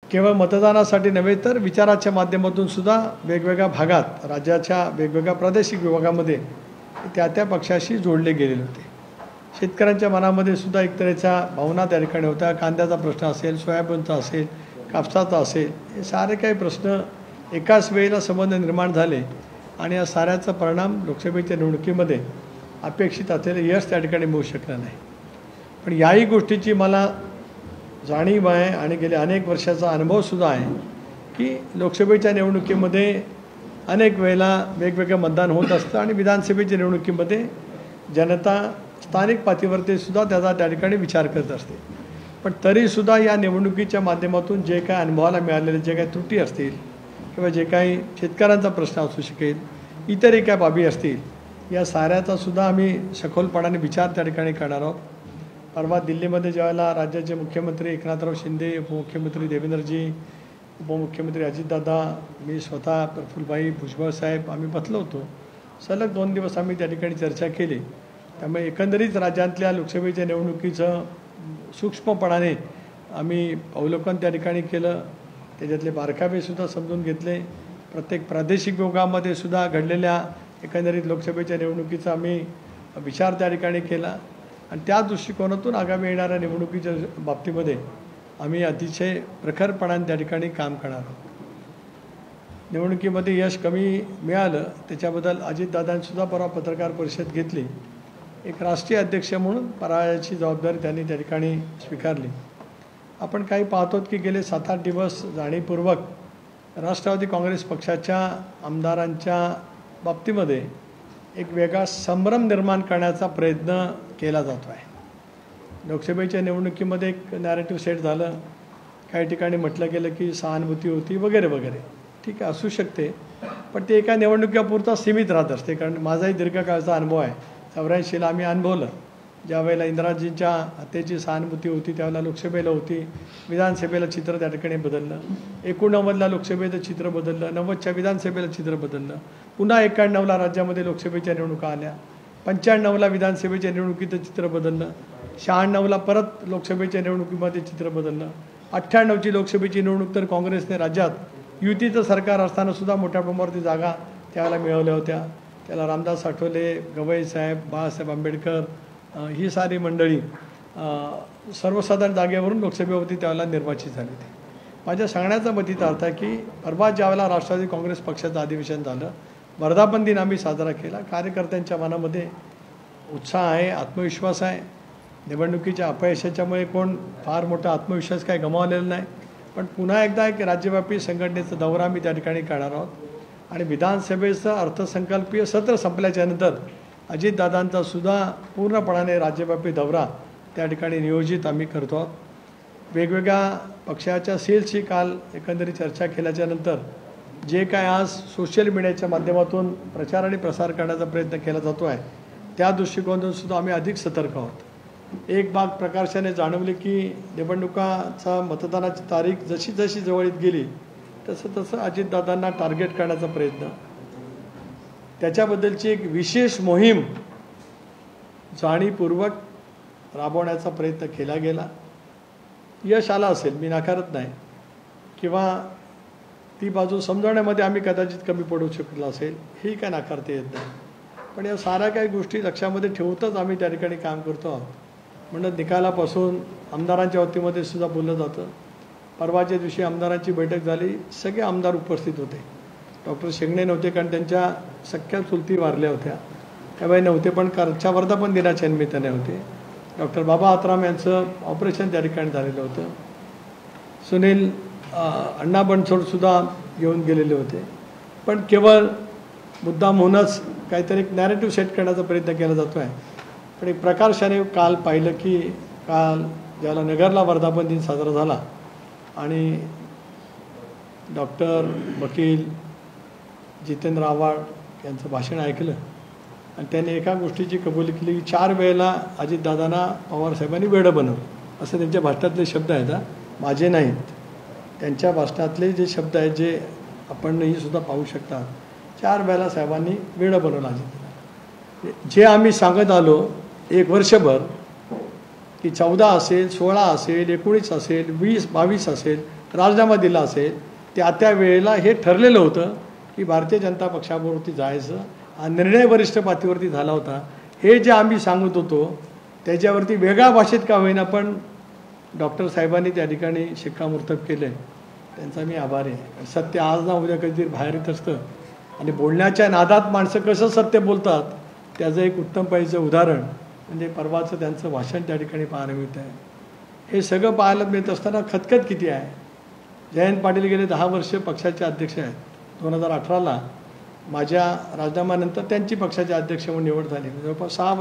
केवळ मतदानासाठी नव्हे तर विचाराच्या माध्यमातून सुद्धा वेगवेगळ्या भागात राज्याच्या वेगवेगळ्या प्रादेशिक विभागामध्ये त्या पक्षाशी जोडले गेलेले होते। शेतकऱ्यांच्या मनामध्ये सुद्धा एक तऱ्हेच्या भावना त्या ठिकाणी होत्या। कांद्याचा प्रश्न असेल, सोयाबीनचा असेल, कापसाचा असेल, हे सारे काही प्रश्न एकाच वेळेला संबंध निर्माण झाले आणि या साऱ्याचा परिणाम लोकसभेच्या निवडणुकीमध्ये अपेक्षित असलेले यश त्या ठिकाणी मिळू शकलं नाही। पण याही गोष्टीची मला जाणीव आहे आणि गेले अनेक वर्षाचा अनुभवसुद्धा आहे की लोकसभेच्या निवडणुकीमध्ये अनेक वेळेला वेगवेगळं मतदान होत असतं आणि विधानसभेच्या निवडणुकीमध्ये जनता स्थानिक पातळीवरती सुद्धा त्याचा त्या ठिकाणी विचार करत असते। पण तरीसुद्धा या निवडणुकीच्या माध्यमातून जे काय अनुभवाला मिळालेले जे काही त्रुटी असतील किंवा जे काही शेतकऱ्यांचा प्रश्न असू शकेल, इतरही काय बाबी असतील, या साऱ्याचा सुद्धा आम्ही सखोलपणाने विचार त्या ठिकाणी करणार आहोत। परवा दिल्लीमध्ये ज्यावेळेला राज्याचे मुख्यमंत्री एकनाथराव शिंदे, उपमुख्यमंत्री देवेंद्रजी, उपमुख्यमंत्री अजितदादा, मी स्वतः प्रफुल्लभाई भुजबळ साहेब आम्ही बसलो होतो। सलग 2 दिवस आम्ही त्या ठिकाणी चर्चा केली। त्यामुळे एकंदरीत राज्यातल्या लोकसभेच्या निवडणुकीचं सूक्ष्मपणाने आम्ही अवलोकन त्या ठिकाणी केलं। त्याच्यातले बारकावेसुद्धा समजून घेतले। प्रत्येक प्रादेशिक विभागामध्ये सुद्धा घडलेल्या एकंदरीत लोकसभेच्या निवडणुकीचा आम्ही विचार त्या ठिकाणी केला आणि त्या दृष्टिकोनातून आगामी येणाऱ्या निवडणुकीच्या बाबतीमध्ये आम्ही अतिशय प्रखरपणाने त्या ठिकाणी काम करणार आहोत। निवडणुकीमध्ये यश कमी मिळालं त्याच्याबद्दल अजितदादांनीसुद्धा परवा पत्रकार परिषद घेतली। एक राष्ट्रीय अध्यक्ष म्हणून पराजयाची जबाबदारी त्यांनी त्या ठिकाणी स्वीकारली। आपण काही पाहतो की गेले 7-8 दिवस जाणीवपूर्वक राष्ट्रवादी काँग्रेस पक्षाच्या आमदारांच्या बाबतीमध्ये एक वेगळा संभ्रम निर्माण करण्याचा प्रयत्न केला जातो आहे। लोकसभेच्या निवडणुकीमध्ये एक नॅरेटिव्ह सेट झालं, काही ठिकाणी म्हटलं गेलं की सहानुभूती होती वगैरे वगैरे, ठीक आहे, असू शकते, पण ते एका निवडणुकीपुरता सीमित राहत असते। कारण माझाही दीर्घकाळचा अनुभव आहे। 84ला आम्ही अनुभवलं, ज्यावेळेला इंदिराजींच्या हत्येची सहानुभूती होती त्यावेळेला लोकसभेला होती, विधानसभेला चित्र त्या ठिकाणी बदललं, 89ला लोकसभेचं चित्र बदललं, 90च्या विधानसभेला चित्र बदललं, पुन्हा 91ला राज्यामध्ये लोकसभेच्या निवडणुका आल्या, 95ला विधानसभेच्या निवडणुकीचं चित्र बदललं, 96ला परत लोकसभेच्या निवडणुकीमध्ये चित्र बदललं, 98ची लोकसभेची निवडणूक तर काँग्रेसने राज्यात युतीचं सरकार असताना सुद्धा मोठ्या प्रमाणावरती जागा त्यावेळेला मिळवल्या होत्या। त्याला रामदास आठवले, गवई साहेब, बाळासाहेब आंबेडकर ही सारी मंडळी सर्वसाधारण जागेवरून लोकसभेवरती त्यावेळेला निर्वाचित झाली होती। माझ्या सांगण्याचा मतीचा अर्थ आहे की परवा ज्यावेळेला राष्ट्रवादी काँग्रेस पक्षाचं अधिवेशन झालं, वर्धापन दिन आम्ही साजरा केला। कार्यकर्त्यांच्या मनामध्ये उत्साह आहे, आत्मविश्वास आहे। निवडणुकीच्या अपयशाच्यामुळे कोण फार मोठा आत्मविश्वास काही गमावलेला नाही, पण पुन्हा एकदा एक राज्यव्यापी संघटनेचा दौरा आम्ही त्या ठिकाणी काढणार आहोत आणि विधानसभेचं अर्थसंकल्पीय सत्र संपल्याच्यानंतर अजितदादांचा सुद्धा पूर्णपणाने राज्यव्यापी दौरा त्या ठिकाणी नियोजित आम्ही करतो आहोत। वेगवेगळ्या पक्षाच्या सेलची काल एकंदरीत चर्चा केल्याच्यानंतर जे काय आज सोशल मीडियाच्या माध्यमातून प्रचार आणि प्रसार करण्याचा प्रयत्न केला जातो आहे, त्या दृष्टिकोनातून सुद्धा आम्ही अधिक सतर्क आहोत। एक बाब प्रकर्षाने जाणवले की निवडणुकाचा मतदानाची तारीख जशी जशी जवळ येत गेली तसं तसं अजितदादांना टार्गेट करण्याचा प्रयत्न, त्याच्याबद्दलची एक विशेष मोहीम जाणीवपूर्वक राबवण्याचा प्रयत्न केला गेला। यश आला असेल, मी नाकारत नाही, किंवा ती बाजू समजवण्यामध्ये आम्ही कदाचित कमी पडू शकलो असेल, ही काय नाकारता येत नाही, पण या साऱ्या काही गोष्टी लक्षामध्ये ठेवूनच आम्ही त्या ठिकाणी काम करतो आहोत। म्हणून निकालापासून आमदारांच्या वतीमध्ये सुद्धा बोललं जातं। परवाच्या दिवशी आमदारांची बैठक झाली, सगळे आमदार उपस्थित होते। डॉक्टर शेंगणे नव्हते कारण त्यांच्या सख्या चुलती वारल्या होत्या, त्यावेळी नव्हते, पण कारच्या वर्धापन दिनाच्या निमित्ताने होते। डॉक्टर बाबा आत्राम यांचं ऑपरेशन त्या ठिकाणी झालेलं होतं। सुनील अण्णा बनसोडसुद्धा येऊन गेलेले होते, पण केवळ मुद्दाम होऊनच काहीतरी एक नॅरेटिव्ह सेट करण्याचा प्रयत्न केला जातो आहे। पण एक प्रकर्षाने काल पाहिलं की काल ज्याला नगरला वर्धापन दिन साजरा झाला आणि डॉक्टर वकील जितेंद्र आव्हाड यांचं भाषण ऐकलं आणि त्यांनी एका गोष्टीची कबुली केली की 4 वेळेला अजितदादांना पवारसाहेबांनी वेडं बनवलं, असं त्यांच्या भाषणातले शब्द आहेत, माझे नाहीत, त्यांच्या भाषणातले जे शब्द आहेत जे आपणही सुद्धा पाहू शकता। 4 वेळेला साहेबांनी वेडं बनवलं अजितदादा। जे आम्ही सांगत आलो एक वर्षभर की 14 असेल, 16 असेल, 19 असेल, 20, 22 असेल, राजीनामा दिला असेल, त्या वेळेला हे ठरलेलं होतं की भारतीय जनता पक्षाबरोबरती जायचं. हा निर्णय वरिष्ठ पातळीवरती झाला होता. हे जे आम्ही सांगत होतो त्याच्यावरती वेगळ्या भाषेत का होईना पण डॉक्टर साहेबांनी त्या ठिकाणी शिक्कामोर्तब केलं आहे. त्यांचा मी आभारी आहे. सत्य आज ना उद्या कधीतरी बाहेर येत असतं आणि बोलण्याच्या नादात माणसं कसं सत्य बोलतात त्याचं एक उत्तम पाहिजे उदाहरण म्हणजे परवाचं त्यांचं भाषण त्या ठिकाणी पाहायला मिळतं आहे. हे सगळं पाहायला मिळत असताना खतखत किती आहे. जयंत पाटील गेले 10 वर्ष पक्षाचे अध्यक्ष आहेत. 2018ला माझ्या राजीनाम्यानंतर त्यांची पक्षाचे अध्यक्ष म्हणून निवड झाली. जवळपास 6